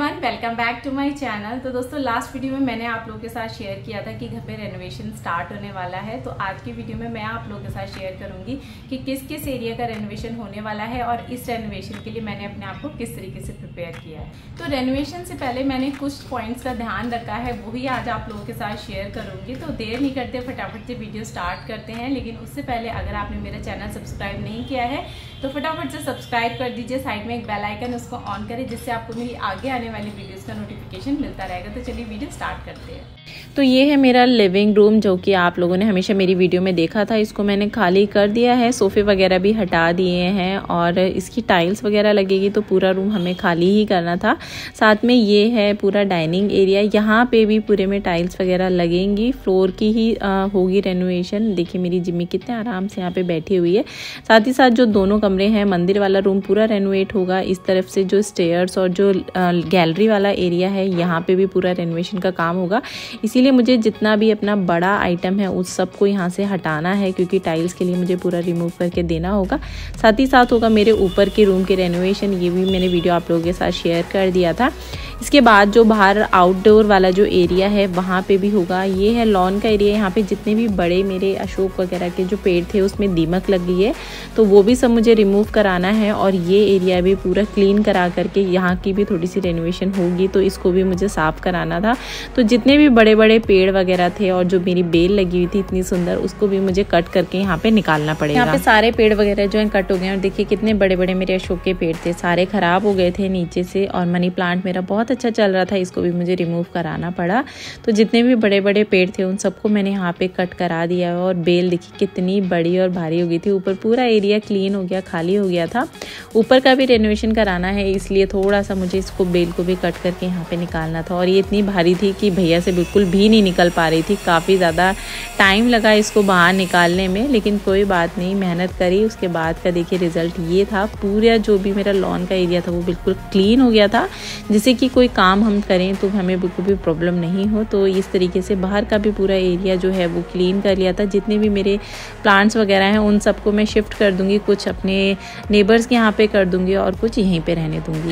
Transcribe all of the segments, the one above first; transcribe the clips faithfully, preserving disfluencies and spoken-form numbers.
Everyone, welcome back to my channel. तो दोस्तों, last video में मैंने आप लोगों के साथ शेयर किया था कि घर पे रेनोवेशन स्टार्ट होने वाला है। तो आज की वीडियो में मैं आप लोगों के साथ शेयर करूंगी कि किस किस एरिया का रेनोवेशन होने वाला है और इस रेनोवेशन के लिए मैंने अपने आप को किस तरीके से प्रिपेयर किया है। तो रेनोवेशन से पहले मैंने कुछ पॉइंट्स का ध्यान रखा है, वही आज आप लोगों के साथ शेयर करूँगी। तो देर नहीं करते, फटाफट से वीडियो स्टार्ट करते हैं। लेकिन उससे पहले अगर आपने मेरा चैनल सब्सक्राइब नहीं किया है तो फटाफट से सब्सक्राइब कर दीजिए। साइड में एक बेल आइकन, उसको ऑन करें जिससे आपको मेरी आगे आने वाली वीडियोस का नोटिफिकेशन मिलता रहेगा। तो चलिए वीडियो स्टार्ट करते हैं। तो ये है मेरा लिविंग रूम, जो कि आप लोगों ने हमेशा मेरी वीडियो में देखा था। इसको मैंने खाली कर दिया है, सोफ़े वगैरह भी हटा दिए हैं और इसकी टाइल्स वगैरह लगेगी तो पूरा रूम हमें खाली ही करना था। साथ में ये है पूरा डाइनिंग एरिया, यहाँ पे भी पूरे में टाइल्स वगैरह लगेंगी। फ्लोर की ही आ, होगी रेनोवेशन। देखिए मेरी जिम्मी कितने आराम से यहाँ पे बैठी हुई है। साथ ही साथ जो दोनों कमरे हैं, मंदिर वाला रूम पूरा रेनोवेट होगा। इस तरफ से जो स्टेयर्स और जो गैलरी वाला एरिया है, यहाँ पे भी पूरा रेनोवेशन का काम होगा। इसीलिए मुझे जितना भी अपना बड़ा आइटम है उस सब को यहाँ से हटाना है, क्योंकि टाइल्स के लिए मुझे पूरा रिमूव करके देना होगा। साथ ही साथ होगा मेरे ऊपर के रूम के रेनोवेशन, ये भी मैंने वीडियो आप लोगों के साथ शेयर कर दिया था। इसके बाद जो बाहर आउटडोर वाला जो एरिया है वहाँ पे भी होगा। ये है लॉन का एरिया, यहाँ पे जितने भी बड़े मेरे अशोक वगैरह के जो पेड़ थे उसमें दीमक लग गई है, तो वो भी सब मुझे रिमूव कराना है। और ये एरिया भी पूरा क्लीन करा करके यहाँ की भी थोड़ी सी रेनोवेशन होगी, तो इसको भी मुझे साफ़ कराना था। तो जितने भी बड़े बड़े पेड़ वगैरह थे और जो मेरी बेल लगी हुई थी इतनी सुंदर, उसको भी मुझे कट करके यहाँ पे निकालना पड़ेगा। यहाँ पे सारे पेड़ वगैरह जो है कट हो गए और देखिए कितने बड़े बड़े मेरे अशोक के पेड़ थे, सारे खराब हो गए थे नीचे से। और मनी प्लांट मेरा बहुत अच्छा चल रहा था, इसको भी मुझे रिमूव कराना पड़ा। तो जितने भी बड़े बड़े पेड़ थे उन सबको मैंने यहाँ पे कट करा दिया। और बेल देखिए कितनी बड़ी और भारी हो गई थी। ऊपर पूरा एरिया क्लीन हो गया, खाली हो गया था। ऊपर का भी रेनोवेशन कराना है, इसलिए थोड़ा सा मुझे इसको बेल को भी कट करके यहाँ पे निकालना था। और ये इतनी भारी थी कि भैया से बिल्कुल भी नहीं निकल पा रही थी। काफ़ी ज़्यादा टाइम लगा इसको बाहर निकालने में, लेकिन कोई बात नहीं, मेहनत करी। उसके बाद का देखिए रिजल्ट ये था। पूरा जो भी मेरा लॉन का एरिया था वो बिल्कुल क्लीन हो गया था, जिससे कि कोई काम हम करें तो हमें बिल्कुल भी प्रॉब्लम नहीं हो। तो इस तरीके से बाहर का भी पूरा एरिया जो है वो क्लीन कर लिया था। जितने भी मेरे प्लांट्स वगैरह हैं उन सबको मैं शिफ्ट कर दूंगी, कुछ अपने नेबर्स के यहाँ पे कर दूंगी और कुछ यहीं पे रहने दूंगी।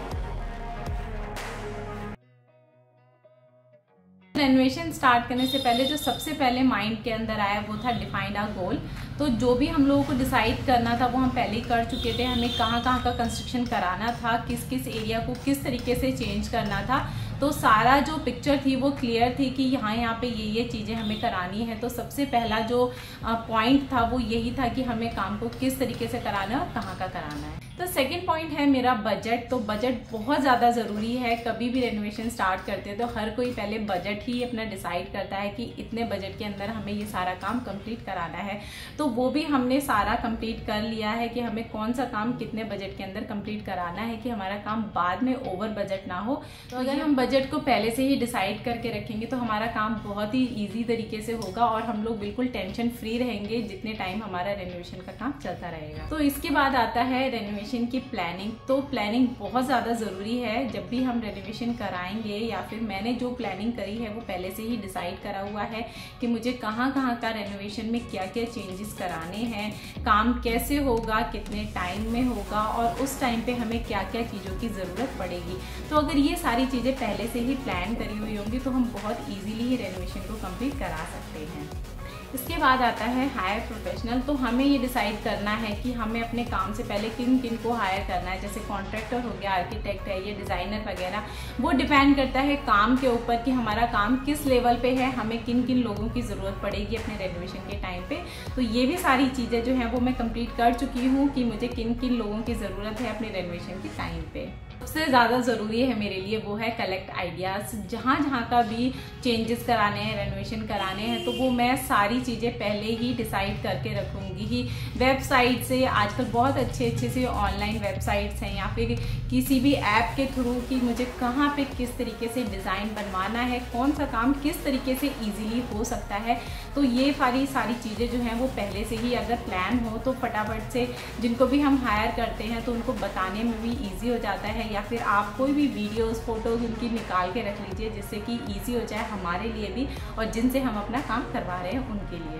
रेनोवेशन स्टार्ट करने से पहले जो सबसे पहले माइंड के अंदर आया वो था डिफाइंड आवर गोल। तो जो भी हम लोगों को डिसाइड करना था वो हम पहले ही कर चुके थे। हमें कहाँ कहाँ का कंस्ट्रक्शन कराना था, किस किस एरिया को किस तरीके से चेंज करना था। तो सारा जो पिक्चर थी वो क्लियर थी कि यहाँ यहाँ पे ये ये चीज़ें हमें करानी है। तो सबसे पहला जो पॉइंट था वो यही था कि हमें काम को किस तरीके से कराना है और कहाँ का कराना है। तो सेकंड पॉइंट है मेरा बजट। तो बजट बहुत ज़्यादा ज़रूरी है। कभी भी रेनोवेशन स्टार्ट करते हैं तो हर कोई पहले बजट ही अपना डिसाइड करता है कि इतने बजट के अंदर हमें ये सारा काम कंप्लीट कराना है। तो वो भी हमने सारा कंप्लीट कर लिया है कि हमें कौन सा काम कितने बजट के अंदर कंप्लीट कराना है कि हमारा काम बाद में ओवर बजट ना हो। तो अगर हम बजट को पहले से ही डिसाइड करके रखेंगे तो हमारा काम बहुत ही ईजी तरीके से होगा और हम लोग बिल्कुल टेंशन फ्री रहेंगे जितने टाइम हमारा रेनोवेशन का काम चलता रहेगा। तो इसके बाद आता है रेनोवेशन की प्लानिंग। तो प्लानिंग बहुत ज़्यादा ज़रूरी है। जब भी हम रेनोवेशन कराएंगे या फिर मैंने जो प्लानिंग करी है वो पहले से ही डिसाइड करा हुआ है कि मुझे कहाँ कहाँ का रेनोवेशन में क्या क्या चेंजेस कराने हैं, काम कैसे होगा, कितने टाइम में होगा और उस टाइम पे हमें क्या क्या चीज़ों की ज़रूरत पड़ेगी। तो अगर ये सारी चीज़ें पहले से ही प्लान करी हुई होंगी तो हम बहुत इजीली ही रेनोवेशन को कंप्लीट करा सकते हैं। इसके बाद आता है हायर प्रोफेशनल। तो हमें ये डिसाइड करना है कि हमें अपने काम से पहले किन किन को हायर करना है। जैसे कॉन्ट्रैक्टर हो गया, आर्किटेक्ट है, ये डिज़ाइनर वगैरह। वो डिपेंड करता है काम के ऊपर कि हमारा काम किस लेवल पे है, हमें किन किन लोगों की ज़रूरत पड़ेगी अपने रेनोवेशन के टाइम पे। तो ये भी सारी चीज़ें जो हैं वो मैं कंप्लीट कर चुकी हूँ कि मुझे किन किन लोगों की ज़रूरत है अपने रेनोवेशन के टाइम पे। सबसे ज़्यादा ज़रूरी है मेरे लिए वो है कलेक्ट आइडियाज़। जहाँ जहाँ का भी चेंजेस कराने हैं, रेनोवेशन कराने हैं, तो वो मैं सारी चीज़ें पहले ही डिसाइड करके रखूँगी ही। वेबसाइट से आजकल बहुत अच्छे अच्छे से ऑनलाइन वेबसाइट्स हैं या फिर किसी भी ऐप के थ्रू कि मुझे कहाँ पे किस तरीके से डिज़ाइन बनवाना है, कौन सा काम किस तरीके से ईजिली हो सकता है। तो ये सारी सारी चीज़ें जो हैं वो पहले से ही अगर प्लान हो तो फटाफट से जिनको भी हम हायर करते हैं तो उनको बताने में भी ईजी हो जाता है। या फिर आप कोई भी वीडियोस फोटोज उनकी निकाल के रख लीजिए जिससे कि इजी हो जाए हमारे लिए भी और जिनसे हम अपना काम करवा रहे हैं उनके लिए भी।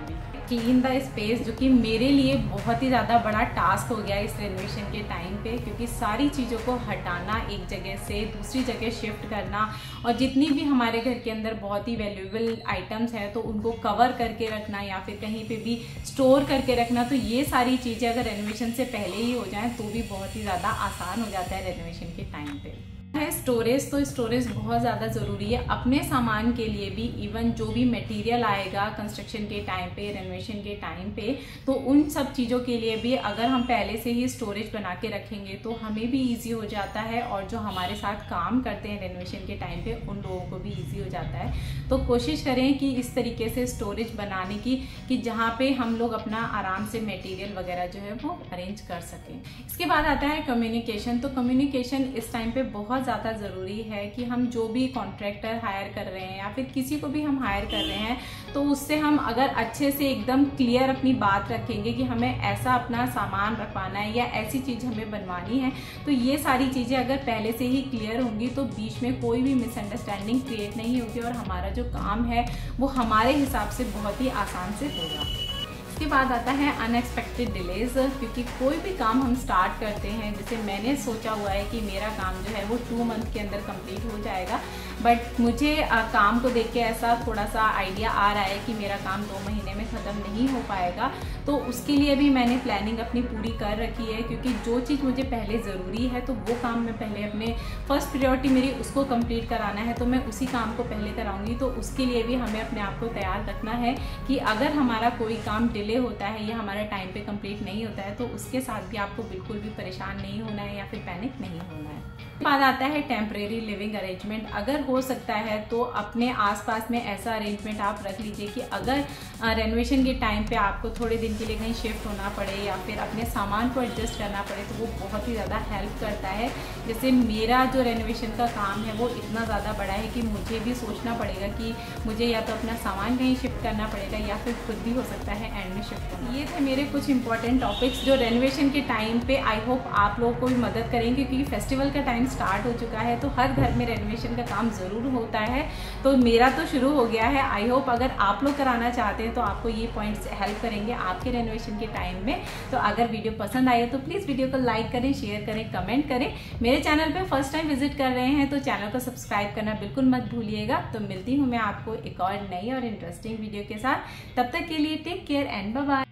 क्लीन द स्पेस, जो कि मेरे लिए बहुत ही ज़्यादा बड़ा टास्क हो गया इस रेनोवेशन के टाइम पे, क्योंकि सारी चीज़ों को हटाना, एक जगह से दूसरी जगह शिफ्ट करना, और जितनी भी हमारे घर के अंदर बहुत ही वैल्यूएबल आइटम्स हैं तो उनको कवर करके रखना या फिर कहीं पे भी स्टोर करके रखना। तो ये सारी चीज़ें अगर रेनोवेशन से पहले ही हो जाएं तो भी बहुत ही ज़्यादा आसान हो जाता है रेनोवेशन के टाइम पे। है स्टोरेज, तो स्टोरेज बहुत ज़्यादा ज़रूरी है अपने सामान के लिए भी। इवन जो भी मटेरियल आएगा कंस्ट्रक्शन के टाइम पे, रेनोवेशन के टाइम पे, तो उन सब चीज़ों के लिए भी अगर हम पहले से ही स्टोरेज बना के रखेंगे तो हमें भी इजी हो जाता है, और जो हमारे साथ काम करते हैं रेनोवेशन के टाइम पे उन लोगों को भी ईजी हो जाता है। तो कोशिश करें कि इस तरीके से स्टोरेज बनाने की कि जहाँ पे हम लोग अपना आराम से मटेरियल वगैरह जो है वो अरेंज कर सकें। इसके बाद आता है कम्युनिकेशन। तो कम्युनिकेशन इस टाइम पे बहुत ज़्यादा ज़रूरी है कि हम जो भी कॉन्ट्रैक्टर हायर कर रहे हैं या फिर किसी को भी हम हायर कर रहे हैं तो उससे हम अगर अच्छे से एकदम क्लियर अपनी बात रखेंगे कि हमें ऐसा अपना सामान रखवाना है या ऐसी चीज़ हमें बनवानी है, तो ये सारी चीज़ें अगर पहले से ही क्लियर होंगी तो बीच में कोई भी मिसअंडरस्टैंडिंग क्रिएट नहीं होगी और हमारा जो काम है वो हमारे हिसाब से बहुत ही आसान से होगा। इसके बाद आता है अनएक्सपेक्टेड डिलेज, क्योंकि कोई भी काम हम स्टार्ट करते हैं, जैसे मैंने सोचा हुआ है कि मेरा काम जो है वो टू मंथ के अंदर कंप्लीट हो जाएगा, बट मुझे आ, काम को देख के ऐसा थोड़ा सा आइडिया आ रहा है कि मेरा काम दो महीने में ख़त्म नहीं हो पाएगा। तो उसके लिए भी मैंने प्लानिंग अपनी पूरी कर रखी है, क्योंकि जो चीज़ मुझे पहले ज़रूरी है तो वो काम मैं पहले अपने फर्स्ट प्रायोरिटी मेरी उसको कंप्लीट कराना है, तो मैं उसी काम को पहले कराऊंगी। तो उसके लिए भी हमें अपने आप को तैयार रखना है कि अगर हमारा कोई काम डिले होता है या हमारा टाइम पे कंप्लीट नहीं होता है तो उसके साथ भी आपको बिल्कुल भी परेशान नहीं होना है या फिर पैनिक नहीं होना है। बाद आता है टेम्परेरी लिविंग अरेंजमेंट। अगर हो सकता है तो अपने आसपास में ऐसा अरेंजमेंट आप रख लीजिए कि अगर रेनोवेशन के टाइम पे आपको थोड़े दिन के लिए कहीं शिफ्ट होना पड़े या फिर अपने सामान को एडजस्ट करना पड़े तो वो बहुत ही ज़्यादा हेल्प करता है। जैसे मेरा जो रेनोवेशन का काम है वो इतना ज़्यादा बड़ा है कि मुझे भी सोचना पड़ेगा कि मुझे या तो अपना सामान कहीं शिफ्ट करना पड़ेगा या फिर खुद भी हो सकता है एंड में शिफ्ट करना। ये थे मेरे कुछ इंपॉर्टेंट टॉपिक्स जो रेनोवेशन के टाइम पे आई होप आप लोगों को भी मदद करेंगे, क्योंकि फेस्टिवल का टाइम स्टार्ट हो चुका है तो हर घर में रेनोवेशन का काम ज़रूर होता है। तो मेरा तो शुरू हो गया है, आई होप अगर आप लोग कराना चाहते हैं तो आपको ये पॉइंट्स हेल्प करेंगे आपके रेनोवेशन के टाइम में। तो अगर वीडियो पसंद आई है तो प्लीज़ वीडियो को लाइक करें, शेयर करें, कमेंट करें। मेरे चैनल पे फर्स्ट टाइम विजिट कर रहे हैं तो चैनल को सब्सक्राइब करना बिल्कुल मत भूलिएगा। तो मिलती हूँ मैं आपको एक और नई और इंटरेस्टिंग वीडियो के साथ, तब तक के लिए take care and bye bye.